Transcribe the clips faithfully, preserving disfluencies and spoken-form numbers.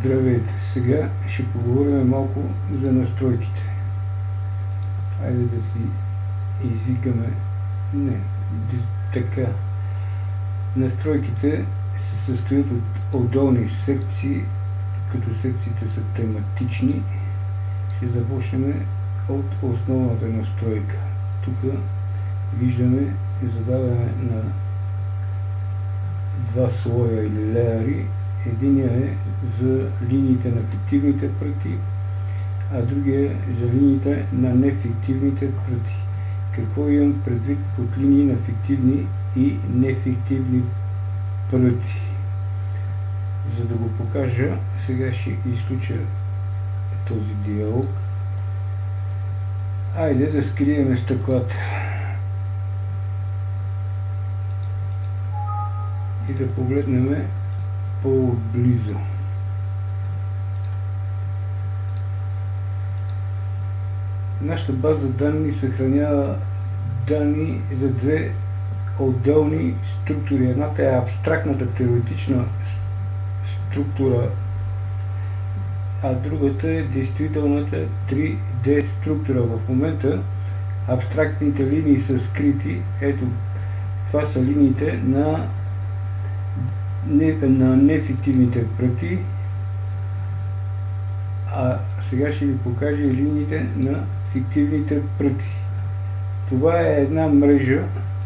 Здравейте! Сега ще поговорим малко за настройките. Айде да си извикаме... Не, така. Настройките се състоят от отделни секции, като секциите са тематични. Ще започнем от основната настройка. Тук виждаме задаване на два слоя или леяри. Единия е за линиите на фиктивните пръти, а другия е за линиите на нефиктивните пръти. Какво имам предвид под линии на фиктивни и нефиктивни пръти? За да го покажа, сега ще изключа този диалог. Айде да скрием стъклата и да погледнем по-близо. Нашата база данни съхранява данни за две отделни структури. Едната е абстрактната теоретична структура, а другата е действителната три Д структура. В момента абстрактните линии са скрити. Ето, това са линиите на на нефиктивните пръти, а сега ще ви покажа линиите на фиктивните пръти. Това е една мрежа.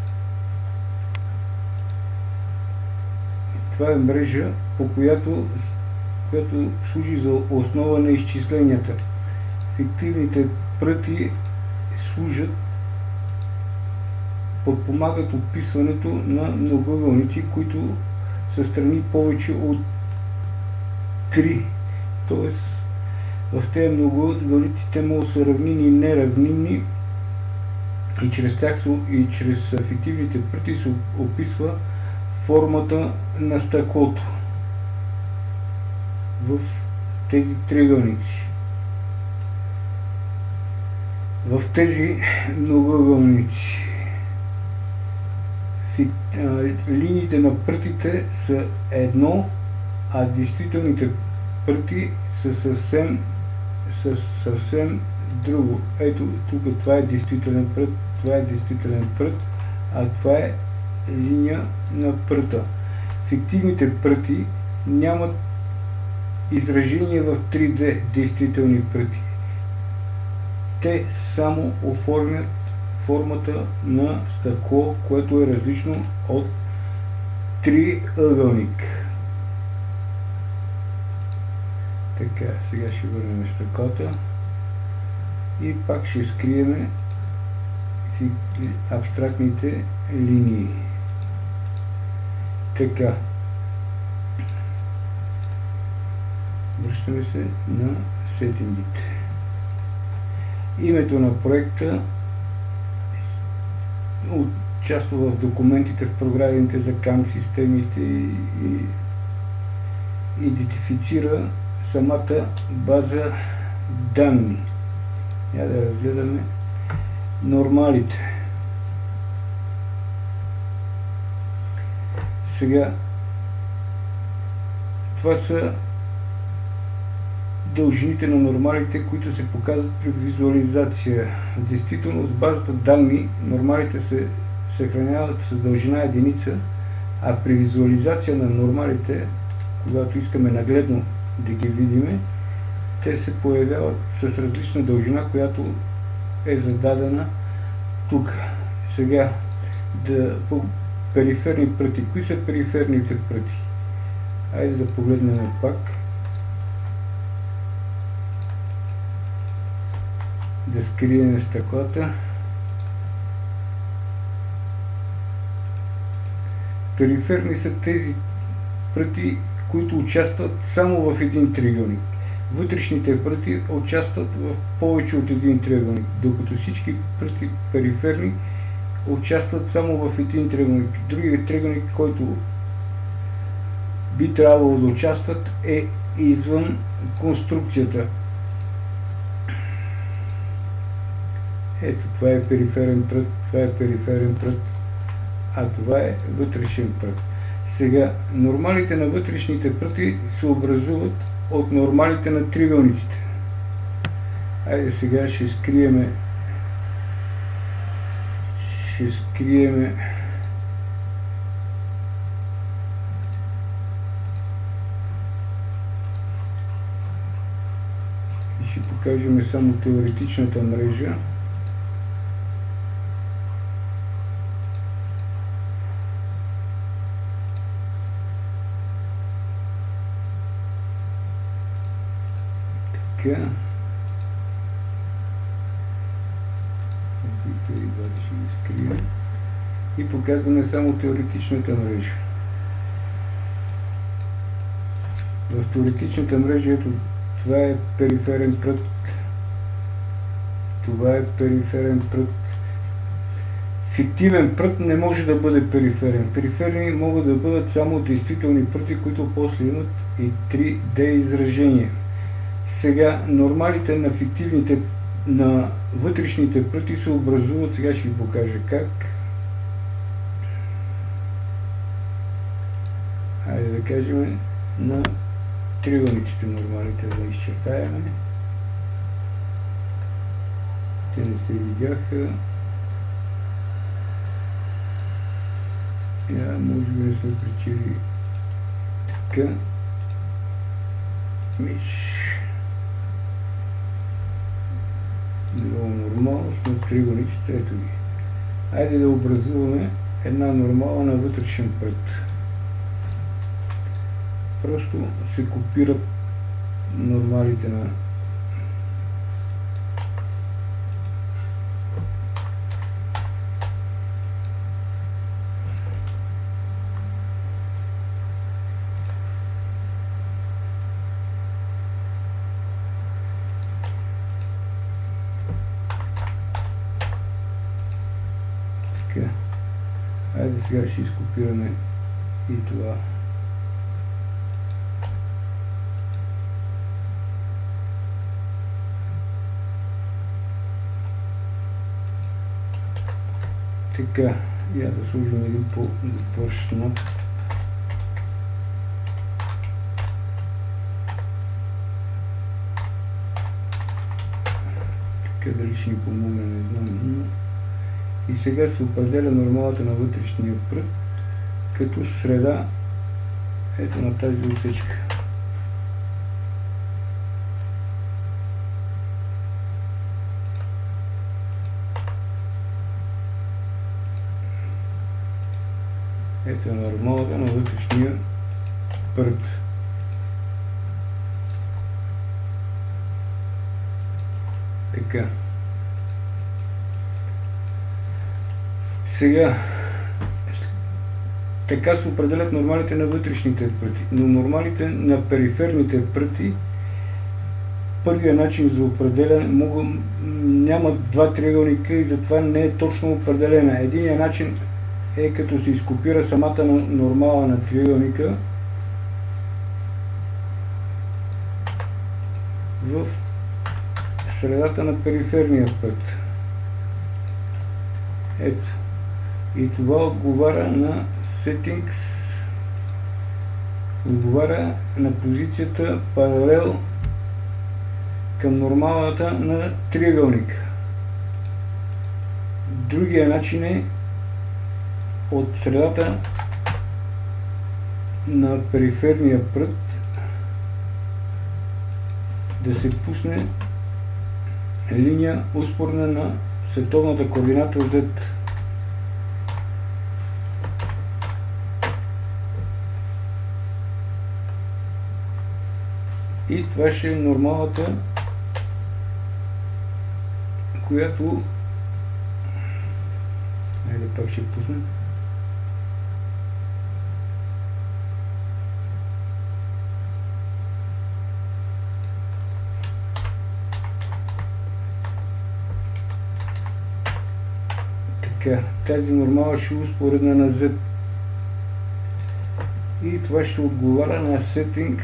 Това е мрежа, по която, която служи за основа на изчисленията. Фиктивните пръти служат, подпомагат описването на многоъгълници, които са страни повече от три. Тоест, в тези многоъгълници те могат да са равнини и неравнини и чрез тях и чрез фиктивните пръти се описва формата на стъклото в тези триъгълници. В тези многоъгълници линиите на прътите са едно, а действителните пръти са съвсем, са съвсем друго. Ето, тук това е действителен прът, това е действителен прът, а това е линия на пръта. Фиктивните пръти нямат изражение в три Д действителни пръти. Те само оформят формата на стъкло, което е различно от триъгълник. Така, сега ще върнем стъклата и пак ще скрием абстрактните линии. Така. Връщаме се на сетингите. Името на проекта участва в документите, в програмите за кам системите и, и идентифицира самата база данни. Я да разгледаме нормалите. Сега, това са дължините на нормалите, които се показват при визуализация. Действително, с базата данни нормалите се съхраняват с дължина единица, а при визуализация на нормалите, когато искаме нагледно да ги видим, те се появяват с различна дължина, която е зададена тук. Сега, да, по периферни пръти. Кои са периферните пръти? Айде да погледнем пак. Да скрием стъклата. Периферни са тези пръти, които участват само в един триъгълник. Вътрешните пръти участват в повече от един триъгълник, докато всички пръти периферни участват само в един триъгълник. Другият триъгълник, който би трябвало да участват, е извън конструкцията. Ето, това е периферен прът, това е периферен прът, а това е вътрешен прът. Сега, нормалите на вътрешните пръти се образуват от нормалите на триъгълниците. Айде сега ще скриеме ще скриеме и ще покажем само теоретичната мрежа. Така. И показваме само теоретичната мрежа. В теоретичната мрежа, ето, това е периферен прът, това е периферен прът. Фиктивен прът не може да бъде периферен. Периферни могат да бъдат само действителни пръти, които после имат и три Д изражения. Сега нормалите на фиктивните, на вътрешните пръти се образуват, сега ще ви покажа как. Айде да кажем на триъгълниците нормалите да изчертаем. Те не се видяха. Я, може би не сме причили така. Миш. Било нормално на триъгълниците, ето ги. Айде да образуваме една нормала на вътрешен прът. Просто се копират нормалите на така. Айде сега ще изкопираме и това. Така, я да сложим един по-добър снап. Така, дали ще ни помогне, не знам. И сега се определя нормалата на вътрешния прът като среда, ето на тази отсечка. Ето е нормалата на вътрешния прът. Така. Сега, така се определят нормалите на вътрешните пръти, но нормалите на периферните пръти, първият начин за определяне, мога, няма два триъгълника и затова не е точно определена. Единият начин е като се изкопира самата нормала на триъгълника в средата на периферния път. Ето. И това отговаря на settings, отговаря на позицията паралел към нормалата на триъгълника. Другия начин е от средата на периферния прът да се пусне линия успорна на световната координата Z. И това ще е нормалата, която... Айде пак ще пуснем. Така, тази нормала ще е успоредна на Z. И това ще отговаря на settings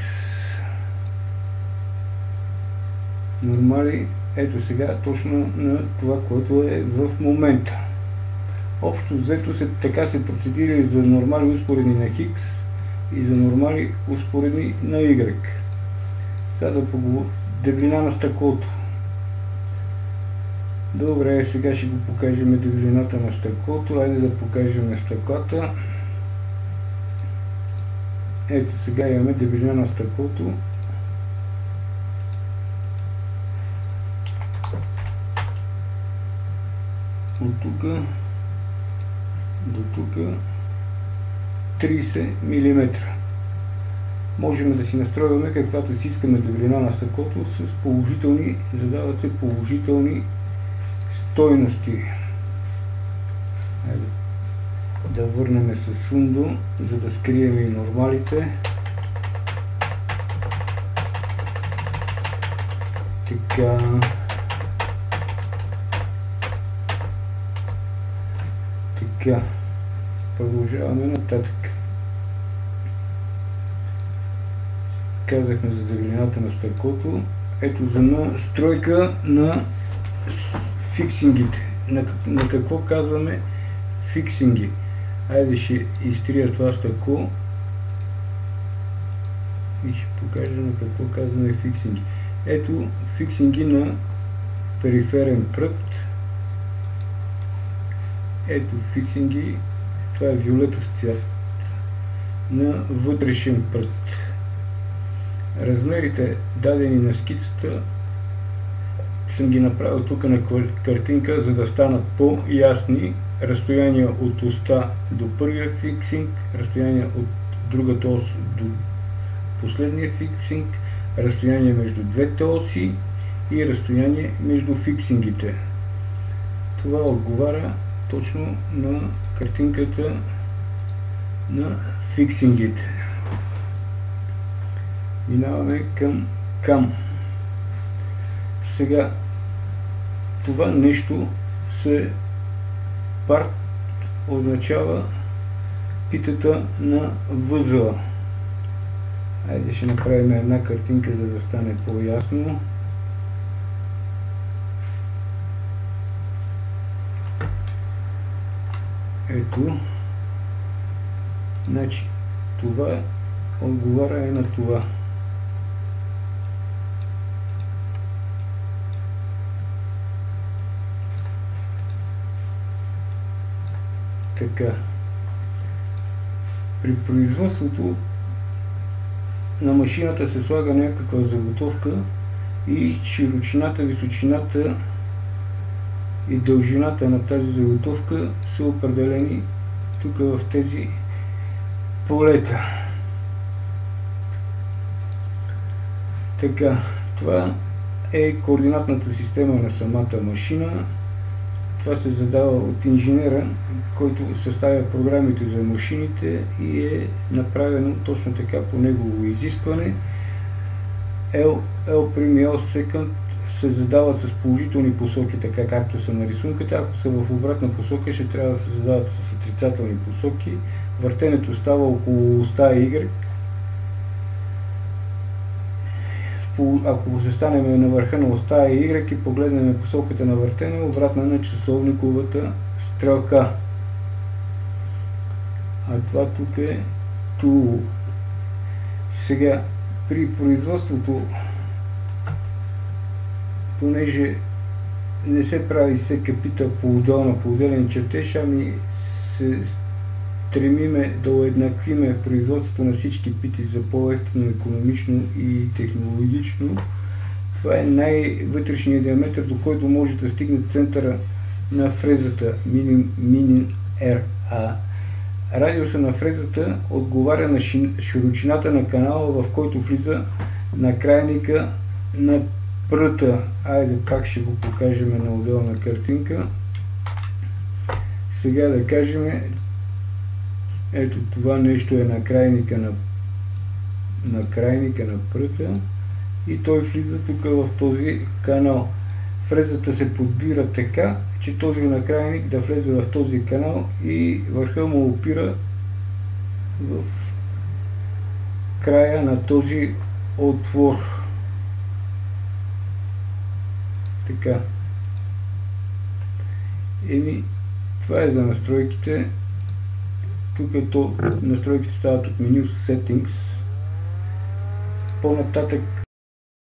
нормали, ето сега, точно на това, което е в момента. Общо взето се, така се процедира за нормали успоредни на Хикс и за нормали успоредни на Y. Сега да поговорим дебелина на стъклото. Добре, сега ще го покажем дебелината на стъклото. Айде да покажем стъклата. Ето сега имаме дебелина на стъклото. От тук до тук трийсет милиметра. Можем да си настроиваме каквато си искаме дебелина на стъклото с положителни, задават се положителни стойности. Айде да върнем с сундо, за да скрием и нормалите. Така. Така. Продължаваме нататък. Казахме за дебелината на стъклото. Ето за настройка на фиксингите. На, на какво казваме фиксинги? Айде ще изтрия това стъкло и ще покажа на какво казваме фиксинги. Ето фиксинги на периферен прът. Ето фиксинги, това е виолетов цвят, на вътрешен прът. Размерите дадени на скицата съм ги направил тук на картинка, за да станат по-ясни. Разстояние от оста до първия фиксинг, разстояние от другата ос до последния фиксинг, разстояние между двете оси и разстояние между фиксингите. Това отговаря точно на картинката на фиксингите. Минаваме към кам. Сега това нещо се парт означава питата на възела. Айде ще направим една картинка, за да стане по-ясно. Ето. Значи, това отговаря е на това. Така. При производството на машината се слага някаква заготовка и широчината, височината и дължината на тази заготовка са определени тук в тези полета. Така, това е координатната система на самата машина. Това се задава от инженера, който съставя програмите за машините и е направено точно така по негово изискване. L, L' и L' се задават с положителни посоки, така както са на рисунката. Ако са в обратна посока, ще трябва да се задават с отрицателни посоки. Въртенето става около оста Y. Ако се станем на върха на оста Y и погледнем посоката на въртене, обратна на часовниковата стрелка. А това тук е ту. Сега, при производството, понеже не се прави всека пита по-отделна, по-отделен чертеж, ами се стремиме да уеднаквиме производството на всички пити за по-евтино, икономично и технологично. Това е най-вътрешният диаметър, до който може да стигне центъра на фрезата Minin Р А. Радиуса на фрезата отговаря на широчината на канала, в който влиза накрайника на пръта. Айде пак ще го покажем на отделна картинка. Сега да кажем, ето това нещо е накрайника на, накрайника на пръта и той влиза тук в този канал. Фрезата се подбира така, че този накрайник да влезе в този канал и върха му опира в края на този отвор. Така. Еми, това е за настройките. Тук е то, настройките стават от меню Settings. По-нататък